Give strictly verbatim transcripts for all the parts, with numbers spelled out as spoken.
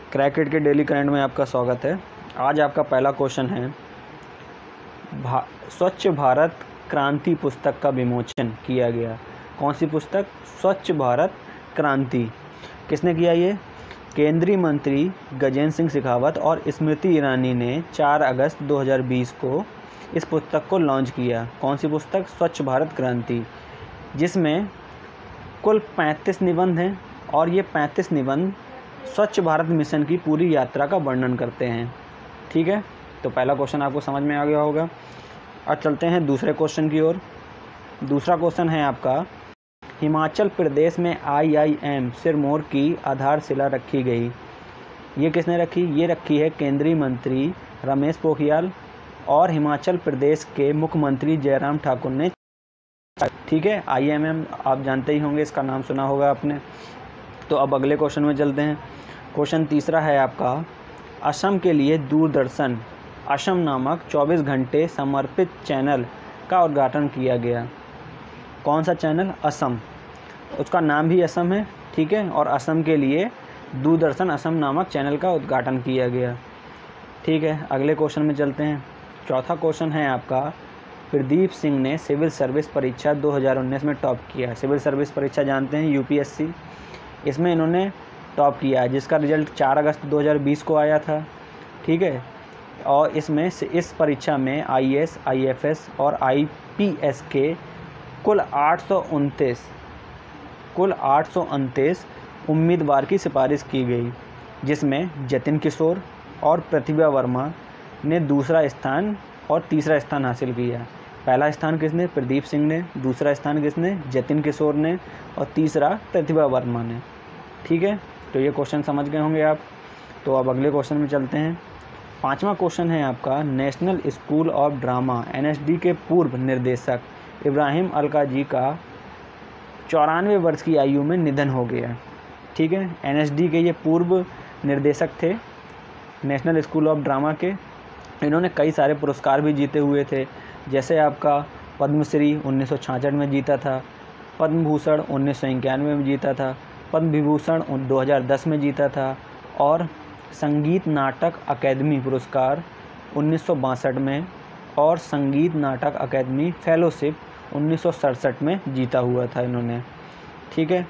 क्रैकेट के daily current में आपका स्वागत है। आज आपका पहला क्वेश्चन है, भा, स्वच्छ भारत क्रांति पुस्तक का विमोचन किया गया। कौन सी पुस्तक? स्वच्छ भारत क्रांति। किसने किया ये? केंद्रीय मंत्री गजेंद्र सिंह शेखावत और स्मृति ईरानी ने चार अगस्त दो हज़ार बीस को इस पुस्तक को लॉन्च किया। कौन सी पुस्तक? स्वच्छ भारत क्रांति, जिसमें कुल पैंतीस निबंध हैं और ये पैंतीस निबंध स्वच्छ भारत मिशन की पूरी यात्रा का वर्णन करते हैं। ठीक है, तो पहला क्वेश्चन आपको समझ में आ गया होगा। अब चलते हैं दूसरे क्वेश्चन की ओर। दूसरा क्वेश्चन है आपका, हिमाचल प्रदेश में आई आई एम सिरमौर की आधारशिला रखी गई। ये किसने रखी? ये रखी है केंद्रीय मंत्री रमेश पोखरियाल और हिमाचल प्रदेश के मुख्यमंत्री जयराम ठाकुर ने। ठीक है, आई आई एम आप जानते ही होंगे, इसका नाम सुना होगा आपने। तो अब अगले क्वेश्चन में चलते हैं। क्वेश्चन तीसरा है आपका, असम के लिए दूरदर्शन असम नामक चौबीस घंटे समर्पित चैनल का उद्घाटन किया गया। कौन सा चैनल? असम, उसका नाम भी असम है। ठीक है, और असम के लिए दूरदर्शन असम नामक चैनल का उद्घाटन किया गया। ठीक है, अगले क्वेश्चन में चलते हैं। चौथा क्वेश्चन है आपका, प्रदीप सिंह ने सिविल सर्विस परीक्षा दो हज़ार उन्नीस में टॉप किया। सिविल सर्विस परीक्षा जानते हैं, यू पी एस सी, इसमें इन्होंने टॉप किया है, जिसका रिजल्ट चार अगस्त दो हज़ार बीस को आया था। ठीक है, और इसमें इस परीक्षा में I A S, I F S और आई पी एस के कुल आठ सौ उनतीस कुल आठ सौ उनतीस उम्मीदवार की सिफारिश की गई, जिसमें जतिन किशोर और प्रतिभा वर्मा ने दूसरा स्थान और तीसरा स्थान हासिल किया। पहला स्थान किसने? प्रदीप सिंह ने। दूसरा स्थान किसने? जतिन किशोर ने। और तीसरा प्रतिभा वर्मा ने। ठीक है, तो ये क्वेश्चन समझ गए होंगे आप। तो अब अगले क्वेश्चन में चलते हैं। पांचवा क्वेश्चन है आपका, National School of Drama N S D के पूर्व निर्देशक इब्राहिम अलकाजी का चौरानवे वर्ष की आयु में निधन हो गया। ठीक है, एन एस डी के ये पूर्व निर्देशक थे नेशनल स्कूल ऑफ ड्रामा के। इन्होंने कई सारे पुरस्कार भी जीते हुए थे, जैसे आपका पद्मश्री उन्नीस सौ छियासठ में जीता था, पद्म भूषण उन्नीस सौ इक्यानवे में जीता था, पद्म विभूषण दो हज़ार दस में जीता था और संगीत नाटक अकादमी पुरस्कार उन्नीस सौ बासठ में और संगीत नाटक अकादमी फेलोशिप उन्नीस सौ सड़सठ में जीता हुआ था इन्होंने। ठीक है,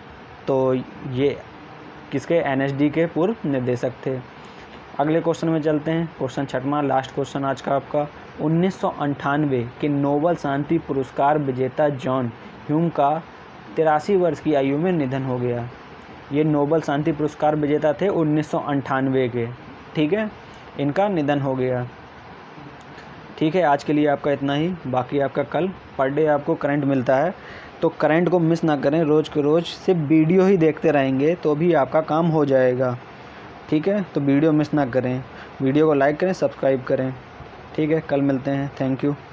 तो ये किसके? एन एस डी के पूर्व निर्देशक थे। अगले क्वेश्चन में चलते हैं। क्वेश्चन छठवां, लास्ट क्वेश्चन आज का आपका, उन्नीस सौ अंठानवे के नोबल शांति पुरस्कार विजेता जॉन ह्यूम का तिरासी वर्ष की आयु में निधन हो गया। ये नोबल शांति पुरस्कार विजेता थे उन्नीस सौ अंठानवे के। ठीक है, इनका निधन हो गया। ठीक है, आज के लिए आपका इतना ही। बाकी आपका कल पर डे आपको करंट मिलता है, तो करंट को मिस ना करें। रोज़ के रोज़ सिर्फ वीडियो ही देखते रहेंगे तो भी आपका काम हो जाएगा। ठीक है, तो वीडियो मिस ना करें, वीडियो को लाइक करें, सब्सक्राइब करें। ठीक है, कल मिलते हैं। Thank you.